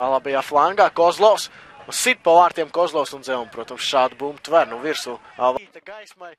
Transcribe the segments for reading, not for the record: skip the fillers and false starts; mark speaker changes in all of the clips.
Speaker 1: Labajā flangā Kozlovs. Sit pa vārtiem Kozlovs un Zelma, protams, šādu bumbu tver, virsū. Gaismai.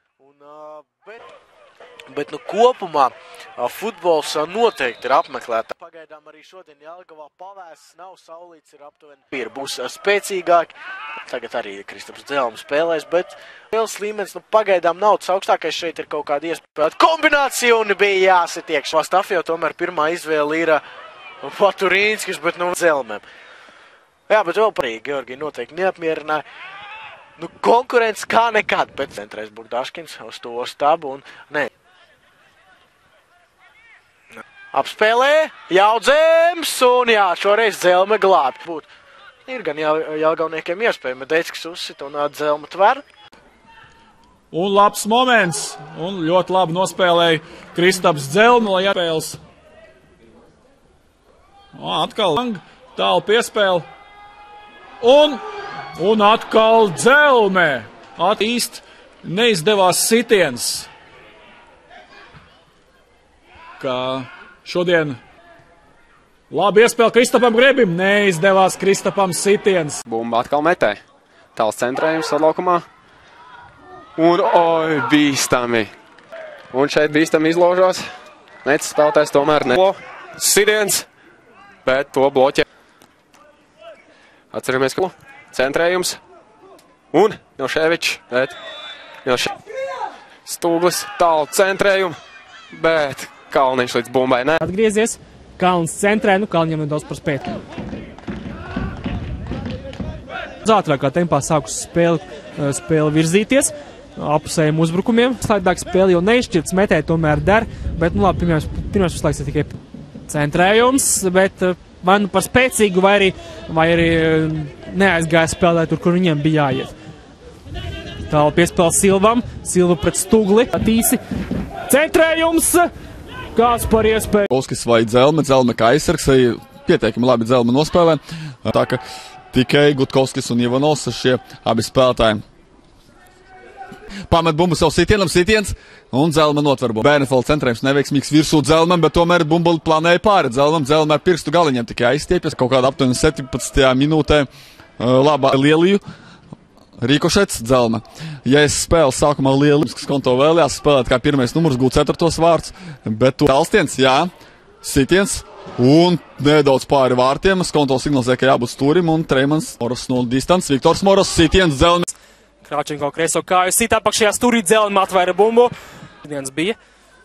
Speaker 1: Bet kopumā futbols noteikti ir apmeklēta. Pagaidām arī šodien Jelgavā pavēsts nav, saulīts ir aptuveni. Būs spēcīgāki. Tagad arī Kristaps Zelma spēlēs, bet liels līmenis pagaidām nav. Tas augstākais šeit ir kaut kāda iespēja. Kombinācija un bija jāsit iekšā. Stafjau tomēr pirmā izvēle ir Paturīnskis, bet Zelmēm. Jā, bet vēl parīgi Georgija noteikti neapmierināja. Konkurence kā nekad, bet centrēs Burdaškins uz to stabu un nē. Apspēlē, Jaudzems un jā, šoreiz Zelme glābi. Ir gan Jelgavniekiem iespēja, bet Deckis uzsit un Zelma tver.
Speaker 2: Un labs moments, un ļoti labi nospēlēja Kristaps Zelma, lai jāspēles. Atkal tālu piespēle. Un atkal Zelme. Īsti neizdevās sitiens. Kā šodien labi iespēle Kristapam Grebim, neizdevās Kristapam sitiens.
Speaker 3: Bumba atkal metē. Tāls centrējums laukumā. Un oi, bīstami. Un šeit bīstami izložos. Necis spēlētājs tomēr ne. Sitiens, bet to bloķē. Atceramies, ka centrējums. Un Joševičs, bet Stūglis tālu centrējumu, bet Kalniņš līdz bumbai ne.
Speaker 4: Atgriezies, Kalns centrē, Kalniņam nedaudz par spētu. Ātrākā tempā sākus spēle virzīties, apusējiem uzbrukumiem. Slaidāk spēle jau neizšķirts, metē tomēr der, bet labi, pirmais puslaiks ir tikai centrējums, bet vai par spēcīgu, vai arī neaizgāja spēlēt tur, kur viņiem bija jāiet. Tālu piespēle Silvam, Silva pret Stugli, tīsi, centrējums, kāds par iespēju.
Speaker 5: Kolskis vai Zelme kā aizsargs, pietiekami labi Zelme nospēlē, tā ka tikai Gutkovskis un Ivanovs šie abi spēlētāji. Pamet bumbu savu sitiens, un Zelme notver bumbu. Bērnefelda centrējums neveiksmīgs virsū Zelmam, bet tomēr bumbu plānēja pāri Zelme ar pirkstu galiņiem tikai aizstiepjas. Kaut kādā aptuveni 17. minūtē labā Lieliju. Rīkošets Zelme. Ja es spēlu sākumā Lielisks konto vēlējās spēlēt kā pirmais numurs, gūt 4. vārds, bet to Talstiens, jā, sitiens, un nedaudz pāri vārtiem. Skonto signalizē, ka jābūt stūrim, un Treimans Moros no distants. Viktors Moros, sitiens, Zelme.
Speaker 4: Kraučenko kreiso kāju sit apakšajā stūrī, Zelme atvēra bumbu. Viens bija.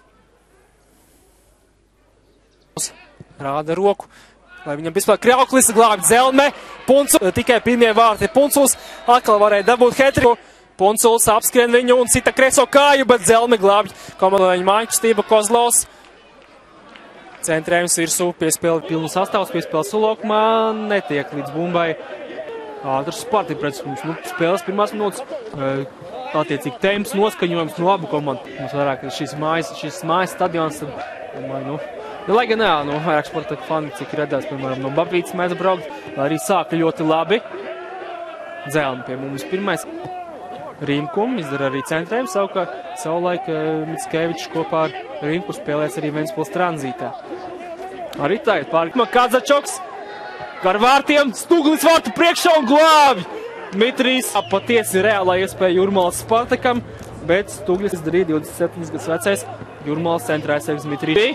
Speaker 4: Rāda roku. Lai viņam vispār Krauklis glābt Zelme. Punculs, tikai pirmie vārti. Punculs atkal varēja dabūt hetriku. Punculs apskrien viņu un sita kreiso kāju, bet Zelme glābj komandoņa māņķistība Kozlovs. Centrējums virsū, piespēle pilnu sastāvs, piespēle sulaukumā, netiek līdz bumbai. Ātrs Spartiprets, spēles pirmās minūtes, attiecīgi temps, noskaņojums no abu komandu. Mums vairāk šis mājas stadions, lai gan vairāk sporta fani, cik redzēs, piemēram, no Babītas mēdz braukt, arī sāka ļoti labi. Zelme pie mums pirmais. Rīmkum izdara arī centrējumu, savulaik Mickevičs kopā ar Rīmku spēlēs arī Ventspils tranzītā. Arī tagad pāri Kazačoks, gar vārtiem, Stuglis vārtu priekšā un glābi. Dmitrijs patiesi reālā iespēja Jurmalas Spartakam, bet Stuglis izdarīja 27 gadus vecais Jurmalas centrēs sevis Dmitrijs.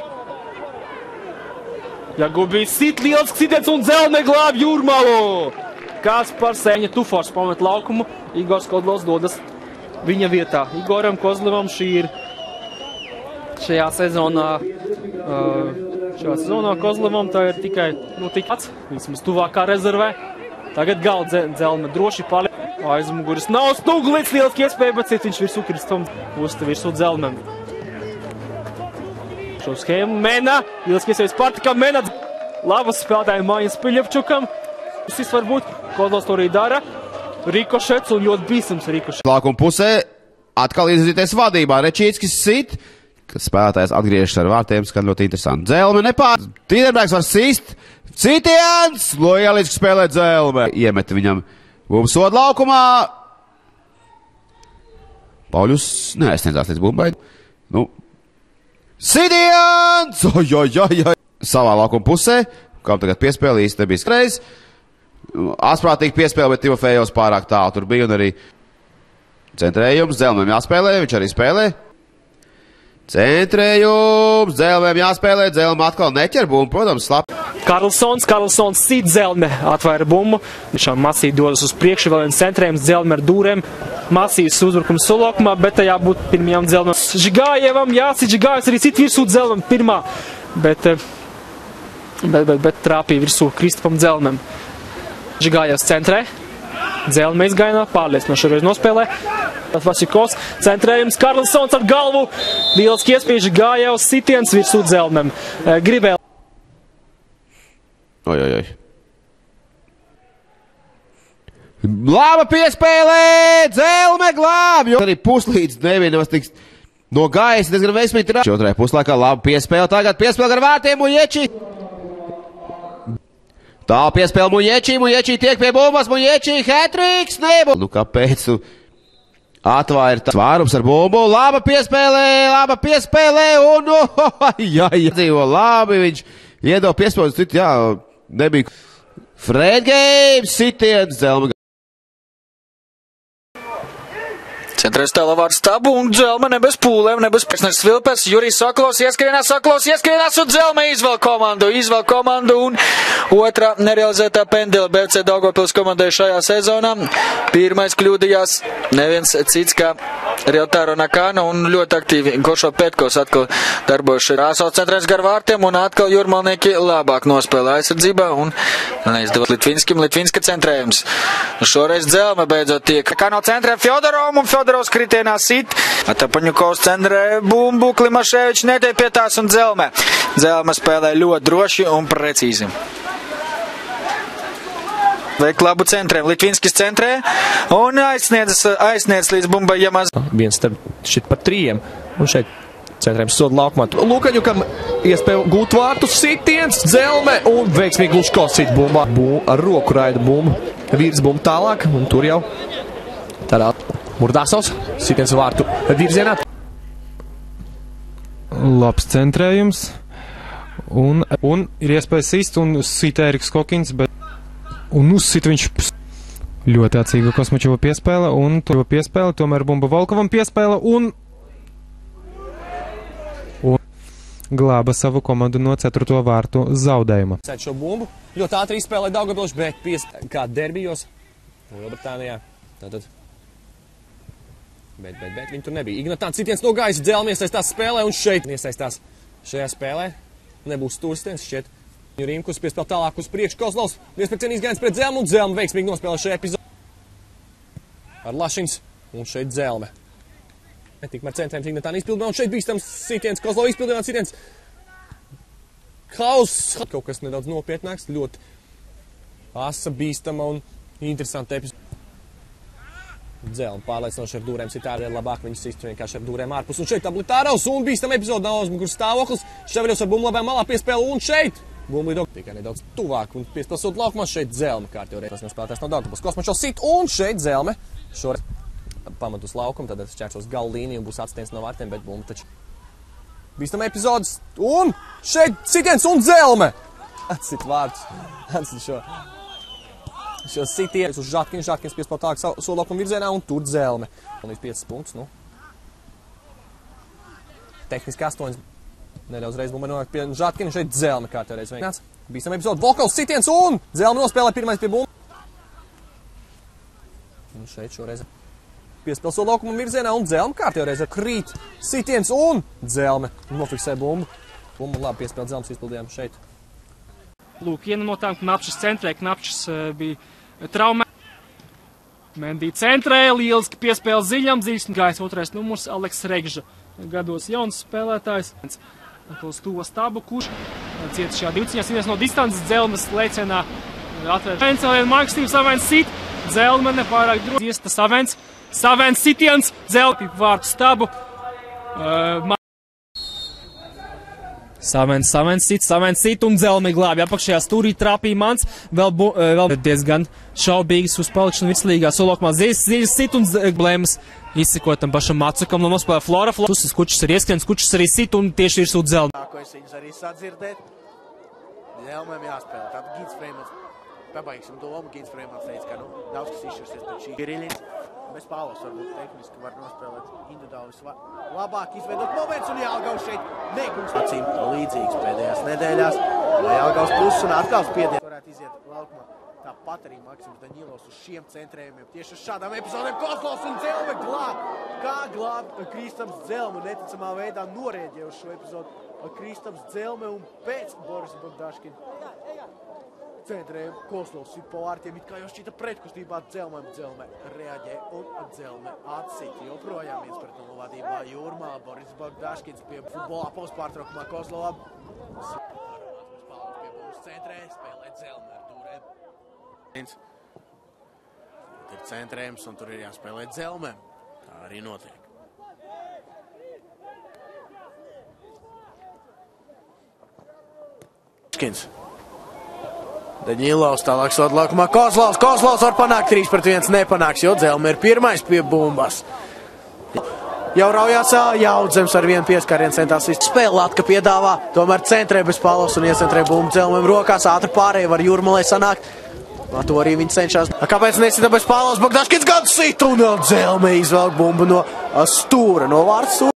Speaker 4: Jagubijs sit liels sitiens un Zelme glābi Jurmalu. Kāds par Sēņa Tufors pamet laukumu, Igors Kozlovs dodas viņa vietā. Igoram Kozlovam šī ir šajā sezonā Kozlovam tā ir tikai tik pats, vismaz tuvākā rezervē. Tagad galda Zelme droši pali. Aizmuguris nav Stuglis, lieliski iespēja, bet sit viņš virsū Kristam, usta virsū Zelmem. Šo schēmu Mena, lieliski iespējas Spartakam, Mena, labas spēlētāji Mājas Piļevčukam. Šis varbūt Kozlovs to arī dara. Rikošets un ļoti bīstams Rikošets.
Speaker 6: Laukuma pusē atkal iesaistīties vadībā. Rečīckis sit, kad spēlētājs atgriežas ar vārtiem, skan ļoti interesanti. Zelme nepār. Tīderbergs var sist. Citiens! Lieliski spēlē Zelme. Iemet viņam bumbu sodu laukumā. Pauļus neaizsniedzās līdz bumbai. Sitiens! Savā laukuma pusē. Kam tagad piespēle īsti nebija skreiz. Asprātīgi piespēle, bet Timofejovs pārāk tālu tur bija un arī centrējums. Dzelmēm jāspēlē, viņš arī spēlē. Centrējums, Dzelmēm jāspēlē, Dzelme atkal neķer bumbu, protams, slap.
Speaker 4: Karlsons sit Dzelme, atvaira bumbu. Tiešām masīvi dodas uz priekšu, vēl viens centrējums, Dzelme ar dūrēm. Masīvs uzbrukums Solokumā, bet tajā būtu pirmajām Dzelmēm. Žigājevam jāsit, Žigājevs arī sit virsū Dzelmēm pirmā, bet trāpīja virsū Kristupam Dzelmēm. Žigājevs centrē, Dzelme izgainā, pārliecinoši šoreiz nospēlē. Vačikovs, centrējums, Karlsons ar galvu, lieliski iespēja, Žigājevs sitiens virsū Dzelmēm. Gribēja.
Speaker 6: Oj. Laba piespēlē, Dzelme glābj! Arī puslīdz nevienam tiks no gaisa, diezgan veiksmīgi ir. Otrajā puslaikā laba piespēle, tagad piespēle ar vārtiem Muļieči. Tā piespēle Muļieči tiek pie bumbas, Muļieči, hat-tricks, nebūs. Nu kāpēc tu atvairi tā svārums ar bumbu, laba piespēlē, un dzīvo labi, viņš iedod piespēles, citu, jā, nebija. Fred Games, sitiens, Dzelme.
Speaker 7: Centrēs tālavāru stabu un Dzelme ne bez pūlēm, ne bez pēcnes Svilpes. Jurijs Sokolovs ieskrienās un Dzelme izvēl komandu un otrā nerealizētā pendela BFC Daugavpils komandai šajā sezonā. Pirmais kļūdījās neviens cits kā Riotāro Nakāna un ļoti aktīvi Gošo Petkovs atkal darbojuši Rāso centrēs gar vārtiem un atkal jūrmalnieki labāk nospēlē aizsardzībā un neizdevās Litvinska centrējums. Šoreiz Dzelme beidzot tiek. Kā no centrē Fjodorovam un Fjodorovs kritienā sit. Atapaņukovs centrē bumbu, Klimaševičs netiek pie tās un Dzelme. Dzelme spēlē ļoti droši un precīzi. Veik labu centrēm. Litvinskis centrē un aizsniedz līdz bumbai Jamaz.
Speaker 8: Viens starp šit par 3 un šeit centrēm soda laukumā. Lukaņukam iespēja gūt vārtu sitiens, Dzelme un veiksmīgi Gluško sit bumbā. Ar roku raida bumbu, vīrs bumbu tālāk un tur jau tādā Murdāsovs, sitiens vārtu virzienā.
Speaker 9: Labs centrējums un ir iespēja sist un sit Ēriks Kokins, bet un uzsit viņš ļoti atsīga Kosmačova piespēle un to piespēle, tomēr bumba Volkovam piespēle un glāba savu komandu no 4. vārtu zaudējuma.
Speaker 8: Šo bumbu ļoti ātri izspēlē Daugavpils, bet kā derbijos Lielbritānijā. Tātad. Bet viņi tur nebija. Ignatāns sitiens no gaisa, Dzelme iesaistās spēlē un šeit iesaistās šajā spēlē. Nebūs turstens šķiet. Rīmkus piespēl tālāk uz priekšu, Kozlovs viespēcien izgājums pret Dzelmu un Dzelme veiksmīgi nospēlē šajā epizodē. Ar Lašins un šeit Dzelme. Tikmēr centrējums Ignatāna izpildījumā un šeit bīstams sitiens, Kozlova izpildījumā sitiens. Kaut kas nedaudz nopietnāks, ļoti asa, bīstama un interesanta epizode. Dzelme pārliecinoši ar dūrēm citādi labāk viņus sist vienkārši ar dūrēm ārpus. Un šeit Tablitāros un bīstama epizode nav uzmuguras stāvoklis. Ševeļos ar bumbu labajā malā piespēle un šeit. Bumbu lidok tikai nedaudz tuvāk un piespēl sūt laukumā šeit Dzelme kārtībā reiz. Tas spēlētājs no Daugavpils. Kosmačovs sit un šeit Dzelme. Šoreiz pamatus laukumu, tad šķērsos galu līniju un būs atstiens no vārtiem, bet bumbu taču. Bīstama epizodes un šeit sitiens un Dzelme. Atsit vārtus. Atsit šo sitienu uz Žatkinu. Žatkins piespēl tālāk solaukumu virzienā un tur Dzelme. Un līdz 5 punktus, nu. Tehniski 8. Nedaudz reiz bumba nonāk pie Žatkina. Šeit Dzelme kārtībā reiz veiks. Bīstama epizode. Volkovs sitiens un Dzelme nospēlē pirmais pie bumbu. Un šeit šoreiz piespēl solaukumu virzienā un Dzelme kārtībā reiz krīt. Sitiens un Dzelme nofiksē bumbu. Bumbu labi piespēl Dzelmes izpildījām šeit.
Speaker 4: Lūk, viena no tām Knapšas centrē. Knapšas bija traumē. Mendī centrē, lieliski piespēle Ziļam. Ziļs gājis 2. numurs, Aleks Regža. Gados jauns spēlētājs. Uz to stabu, kurš cieta šajā divciņā. Sīnies no distances, Dzelmes lēcienā atvērt. Savens Marks Stīvs, Savens sit. Dzelme nepārāk droši. Iesta Savens. Savens sitiens. Dzelme vārtu stabu. Savens sit un Dzelme glābi. Apakšējā stūrī trāpīja Mans. Vēl diezgan šaubīgas uz palikšanu virslīgā. Solaukumā Ziļas sit un blēmas izsekotam pašam Macukam. No nospēlē Flora. Kučs ir ieskriens, Kučs arī sit un tieši virsū Dzelme.
Speaker 1: Nākojas viņas arī sadzirdēt. Zelmēm jāspēlē. Tātad Gīts Freimans. Pabaigsim domu. Gīts Freimans teica, ka daudz kas izšķirsies pēc šī. Giriļins bez Pāvils varbūt tehniski var nospēlēt individuāli labāk izveidot moments un Jelgavs šeit negūst. Acīm līdzīgs pēdējās nedēļās. Jelgavs puses un atkal spiediens varētu iziet laukumā. Tāpat arī Maksims Daņilovs uz šiem centrējumiem. Tieši uz šādām epizodēm Kozlovs un Dzelme glāb. Kā glāb Kristaps Dzelme neticamā veidā norēģē uz šo epizodu. Kristaps Dzelme un pēc Borisa Bogdaškina centrējumu Kozlovs ir pa vārtiem. It kā jau šķita pretkustībā Dzelme reaģē un Dzelme atsit. Joprojām 1-0 vadībā Jūrmā. Boris Bogdaškins pie futbolā pauspārtraukumā Kozlovā. Pie būs centrē, spēlē Dzelme ar dūrēm. Ir centrējums un tur ir jāspēlē Dzelmēm. Tā arī notiek. Skins. Daņilovs tālāk soda laukumā. Kozlovs var panākt 3-1, nepanāks, jo Dzelme ir pirmais pie bumbas. Jau raujās Jaudzems ar vienu pieskārienu centās spēle. Latka piedāvā, tomēr centrē bez Pāvils un iecentrē bumbu Dzelmēm rokās. Ātri pārēja var Jūrmalai sanākt. To arī viņi cenšas. Kāpēc nesita bez Pāvils? Bogdaškins gan sit un Dzelme izvelk bumbu no stūra, no vārds stūra.